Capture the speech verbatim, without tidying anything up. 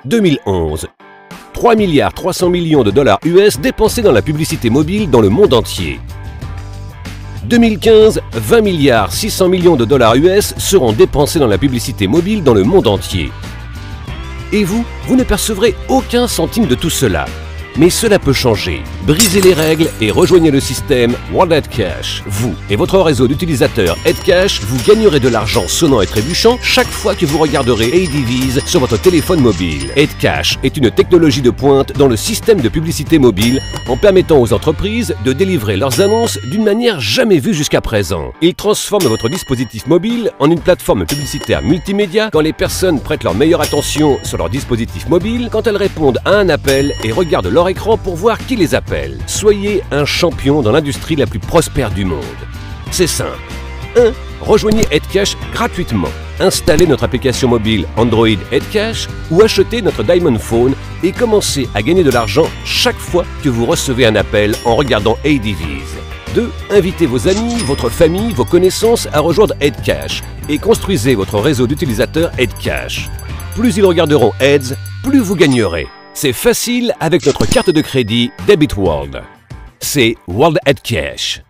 deux mille onze. trois milliards trois cents millions de dollars U S dépensés dans la publicité mobile dans le monde entier. deux mille quinze, vingt milliards six cents millions de dollars U S seront dépensés dans la publicité mobile dans le monde entier. Et vous, vous ne percevrez aucun centime de tout cela. Mais cela peut changer. Brisez les règles et rejoignez le système World EdCash. Vous et votre réseau d'utilisateurs EdCash, vous gagnerez de l'argent sonnant et trébuchant chaque fois que vous regarderez A D Vs sur votre téléphone mobile. EdCash est une technologie de pointe dans le système de publicité mobile en permettant aux entreprises de délivrer leurs annonces d'une manière jamais vue jusqu'à présent. Il transforme votre dispositif mobile en une plateforme publicitaire multimédia quand les personnes prêtent leur meilleure attention sur leur dispositif mobile, quand elles répondent à un appel et regardent leur écran pour voir qui les appelle. Soyez un champion dans l'industrie la plus prospère du monde. C'est simple. un. Rejoignez EdCash gratuitement. Installez notre application mobile Android EdCash ou achetez notre Diamond Phone et commencez à gagner de l'argent chaque fois que vous recevez un appel en regardant A D Vs. deux. Invitez vos amis, votre famille, vos connaissances à rejoindre EdCash et construisez votre réseau d'utilisateurs EdCash. Plus ils regarderont Ads, plus vous gagnerez. C'est facile avec notre carte de crédit Debit World. C'est World EdCash.